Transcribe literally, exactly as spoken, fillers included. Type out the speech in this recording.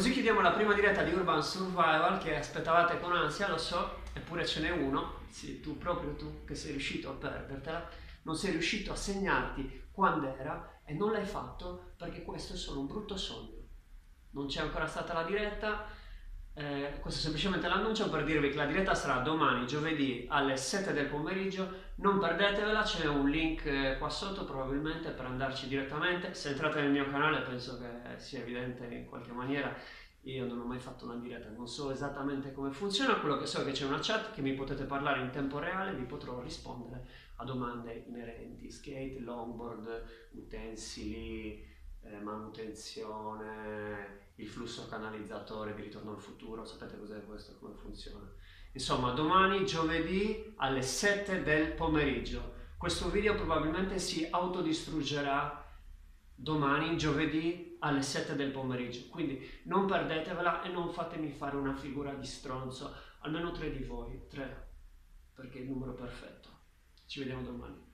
così chiudiamo la prima diretta di Urban Survival che aspettavate con ansia, lo so, eppure ce n'è uno. Sì, tu, proprio tu, che sei riuscito a perdertela, non sei riuscito a segnarti quando era e non l'hai fatto perché questo è solo un brutto sogno. Non c'è ancora stata la diretta, eh, questo è semplicemente l'annuncio per dirvi che la diretta sarà domani, giovedì alle sette del pomeriggio. Non perdetevela, c'è un link eh, qua sotto probabilmente per andarci direttamente. Se entrate nel mio canale penso che sia evidente in qualche maniera. Io non ho mai fatto una diretta, non so esattamente come funziona, quello che so è che c'è una chat che mi potete parlare in tempo reale, vi potrò rispondere a domande inerenti, skate, longboard, utensili, eh, manutenzione, il flusso canalizzatore di Ritorno al futuro, sapete cos'è questo, come funziona. Insomma, domani giovedì alle sette del pomeriggio. Questo video probabilmente si autodistruggerà domani giovedì alle sette del pomeriggio, quindi non perdetevela e non fatemi fare una figura di stronzo, almeno tre di voi, tre, perché è il numero perfetto. Ci vediamo domani.